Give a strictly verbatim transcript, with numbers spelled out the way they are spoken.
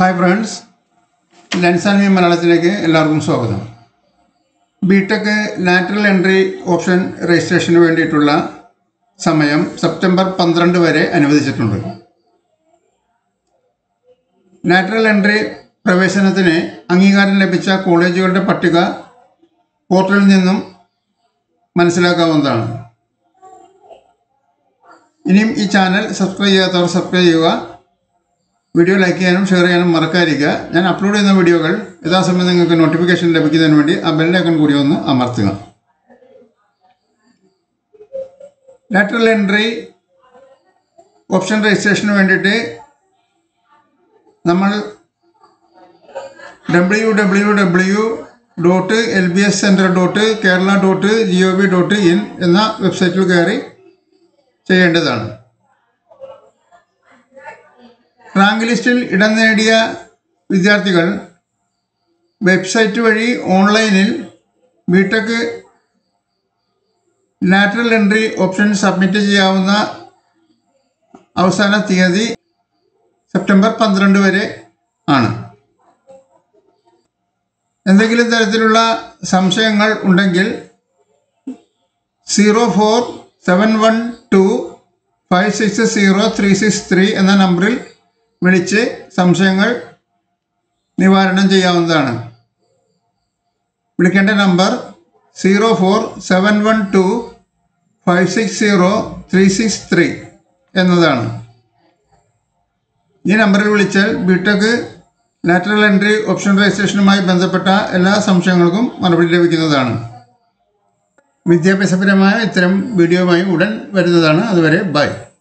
Hi friends, lens and me Malayalam എല്ലാവർക്കും സ്വാഗതം. BTech lateral entry option രജിസ്ട്രേഷന് വേണ്ടിയിട്ടുള്ള സമയം സെപ്റ്റംബർ പന്ത്രണ്ട് വരെ അനുവദിച്ചിട്ടുണ്ട്. lateral entry പ്രവേശനത്തിന് അംഗീകാരം ലഭിച്ച കോളേജുകളുടെ പട്ടിക പോർട്ടലിൽ നിന്നും മനസ്സിലാക്കാവുന്നതാണ്. ഇനിയും ഈ ചാനൽ സബ്സ്ക്രൈബ് ചെയ്യാത്തവർ സബ്സ്ക്രൈബ് ചെയ്യുക. വീഡിയോ ലൈക്ക് ചെയ്യാനും ഷെയർ ചെയ്യാനും മറക്കാതിരിക്കുക. ഞാൻ അപ്ലോഡ് ചെയ്യുന്ന വീഡിയോകൾ യഥാസമയം നിങ്ങൾക്ക് നോട്ടിഫിക്കേഷൻ ലഭിക്കുന്നതിന് വേണ്ടി ആ ബെല്ലൈക്കൺ കൂടി ഒന്ന് അമർത്തുക. ലാറ്ററൽ എൻട്രി ഓപ്ഷൻ രജിസ്ട്രേഷന് വേണ്ടിയിട്ട് നമ്മൾ W W W dot L B S centre dot Kerala dot G O V dot in എന്ന വെബ്സൈറ്റിൽ കയറി ചെയ്യേണ്ടതാണ്. റാങ്ക് ലിസ്റ്റിൽ ഇടം നേടിയ വിദ്യാർത്ഥികൾ വെബ്സൈറ്റ് വഴി ഓൺലൈനിൽ BTech lateral entry option submit ചെയ്യാവുന്ന അവസാന തീയതി സെപ്റ്റംബർ പന്ത്രണ്ട് വരെ ആണ്. എന്തെങ്കിലും തരത്തിലുള്ള സംശയങ്ങൾ ഉണ്ടെങ്കിൽ zero four seven one two five six zero three six three എന്ന നമ്പറിൽ വിളിച്ച് സംശയങ്ങൾ നിവാരണം ചെയ്യാവുന്നതാണ്. വിളിക്കേണ്ട number zero four seven one two five six zero three six three എന്നതാണ്. ഈ നമ്പറിൽ വിളിച്ചാൽ ബിടെക് ലാറ്ററൽ എൻട്രി ഓപ്ഷൻ രജിസ്ട്രേഷനുമായി ബന്ധപ്പെട്ട എല്ലാ സംശയങ്ങൾക്കും മറുപടി ലഭിക്കുന്നതാണ്. വിദ്യാഭ്യാസപരമായ ഇത്തരം വീഡിയോയുമായി ഉടൻ വരുന്നതാണ്. അതുവരെ ബൈ.